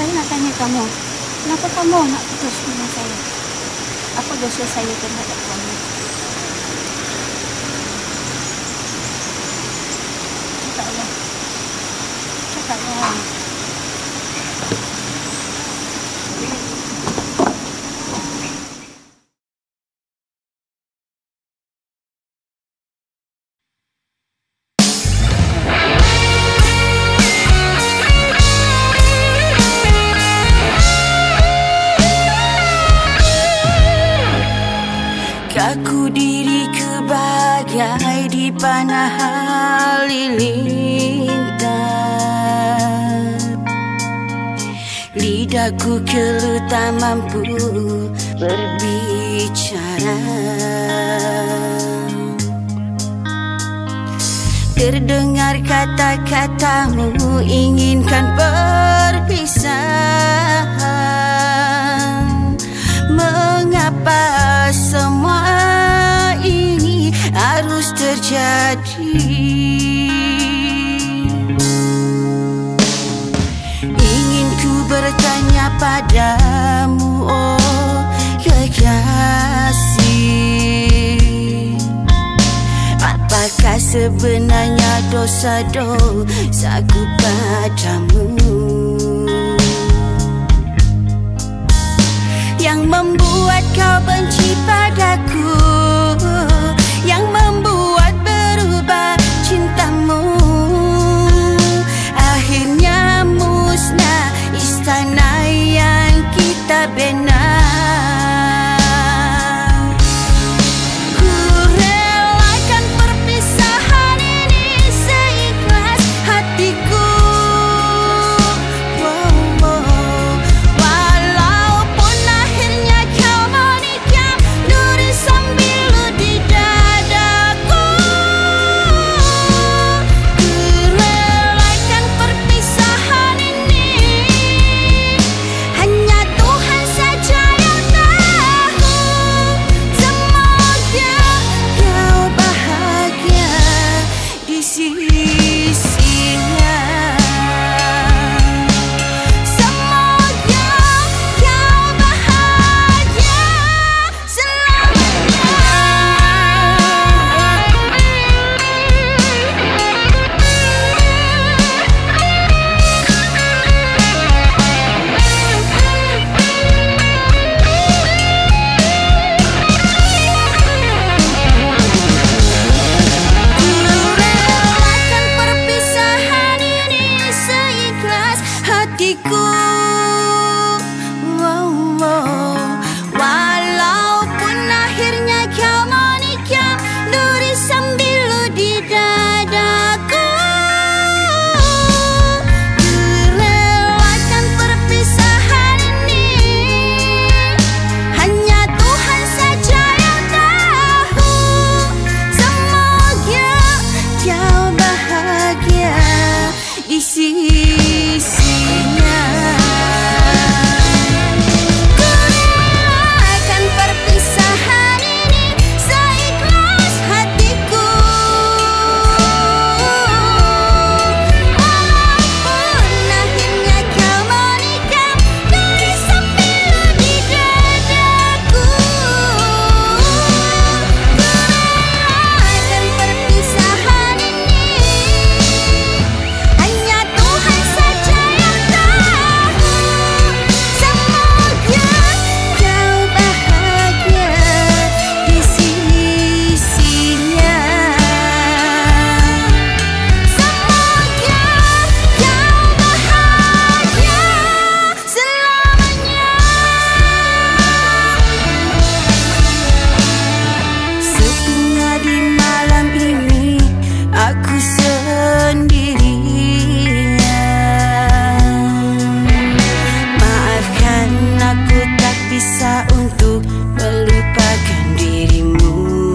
Saya nak tanya kamu, kenapa kamu nak putus dengan saya? Apa dosa saya terhadap kamu? Cakaplah. Cakaplah. Kaku diriku bagai dipanah halilintar. Lidahku keluh tak mampu berbicara. Terdengar kata-katamu inginkan perpisahan. Mengapa semua ini harus terjadi? Ingin ku bertanya padamu, oh kekasih, apakah sebenarnya dosa-dosaku padamu yang membuat kau benci padaku, yang membuat berubah cintamu? Akhirnya musnah istana yang kita bina. Ku relakan perpisahan ini seikhlas hatiku. Walaupun akhirnya kau menikam duri sambilu di dadaku, ku relakan perpisahan ini. Hanya Tuhan saja yang tahu. Semoga kau bahagia di sisinya. Untuk melupakan dirimu,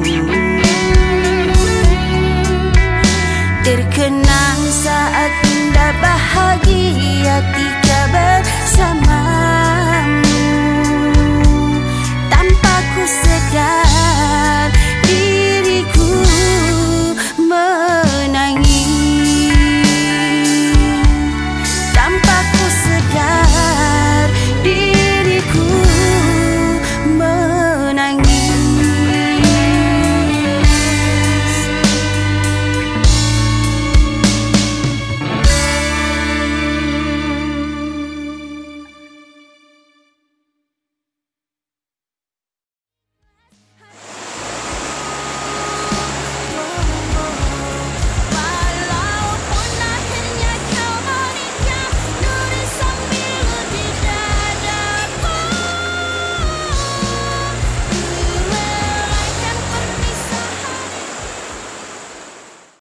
terkenang saat indah bahagia ketika bersamamu, tanpa ku sedar